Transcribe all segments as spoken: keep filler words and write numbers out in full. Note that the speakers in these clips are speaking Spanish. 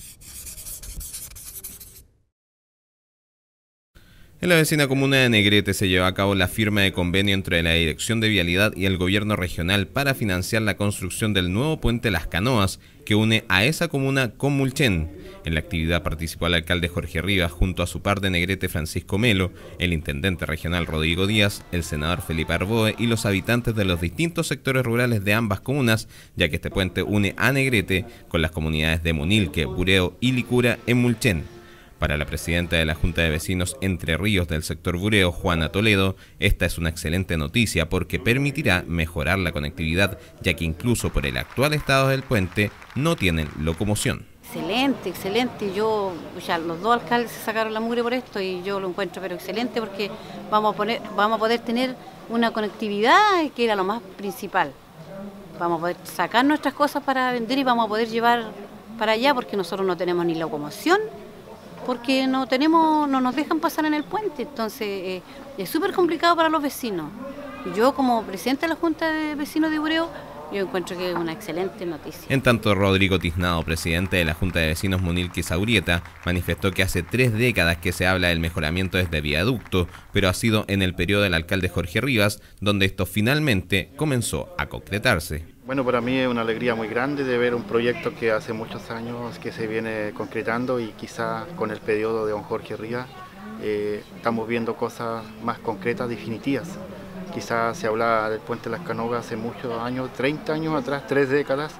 En la vecina comuna de Negrete se llevó a cabo la firma de convenio entre la Dirección de Vialidad y el Gobierno Regional para financiar la construcción del nuevo puente Las Canoas que une a esa comuna con Mulchen. En la actividad participó el alcalde Jorge Rivas junto a su par de Negrete Francisco Melo, el intendente regional Rodrigo Díaz, el senador Felipe Arboe y los habitantes de los distintos sectores rurales de ambas comunas, ya que este puente une a Negrete con las comunidades de Monilque, Bureo y Licura en Mulchen. Para la presidenta de la Junta de Vecinos Entre Ríos del sector Bureo, Juana Toledo, esta es una excelente noticia porque permitirá mejorar la conectividad, ya que incluso por el actual estado del puente no tienen locomoción. Excelente, excelente. Yo, ya los dos alcaldes se sacaron la mugre por esto y yo lo encuentro pero excelente porque vamos a, poner, vamos a poder tener una conectividad que era lo más principal. Vamos a poder sacar nuestras cosas para vender y vamos a poder llevar para allá porque nosotros no tenemos ni locomoción, porque no tenemos, no nos dejan pasar en el puente, entonces eh, es súper complicado para los vecinos. Yo como presidente de la Junta de Vecinos de Bureo, yo encuentro que es una excelente noticia. En tanto, Rodrigo Tiznado, presidente de la Junta de Vecinos Monilque y Saurieta, manifestó que hace tres décadas que se habla del mejoramiento de este viaducto, pero ha sido en el periodo del alcalde Jorge Rivas donde esto finalmente comenzó a concretarse. Bueno, para mí es una alegría muy grande de ver un proyecto que hace muchos años que se viene concretando y quizás con el periodo de don Jorge Rivas eh, estamos viendo cosas más concretas, definitivas. Quizás se hablaba del puente Las Canoas hace muchos años, treinta años atrás, tres décadas,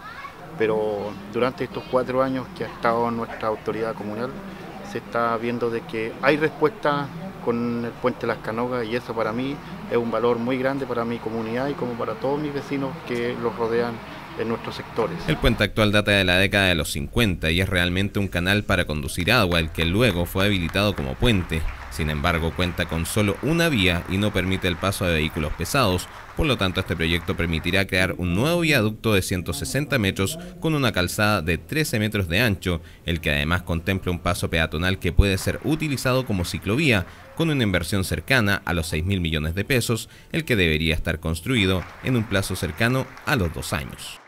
pero durante estos cuatro años que ha estado nuestra autoridad comunal se está viendo de que hay respuesta con el puente Las Canoas y eso para mí es un valor muy grande para mi comunidad y como para todos mis vecinos que los rodean en nuestros sectores. El puente actual data de la década de los cincuenta y es realmente un canal para conducir agua, el que luego fue habilitado como puente. Sin embargo, cuenta con solo una vía y no permite el paso de vehículos pesados, por lo tanto este proyecto permitirá crear un nuevo viaducto de ciento sesenta metros con una calzada de trece metros de ancho, el que además contempla un paso peatonal que puede ser utilizado como ciclovía, con una inversión cercana a los seis mil millones de pesos, el que debería estar construido en un plazo cercano a los dos años.